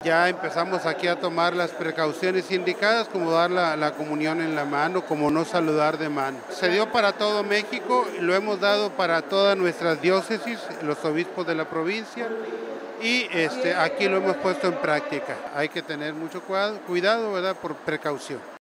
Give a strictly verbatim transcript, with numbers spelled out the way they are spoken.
Ya empezamos aquí a tomar las precauciones indicadas, como dar la, la comunión en la mano, como no saludar de mano. Se dio para todo México, lo hemos dado para todas nuestras diócesis, los obispos de la provincia, y este, aquí lo hemos puesto en práctica. Hay que tener mucho cuidado, cuidado, ¿verdad?, por precaución.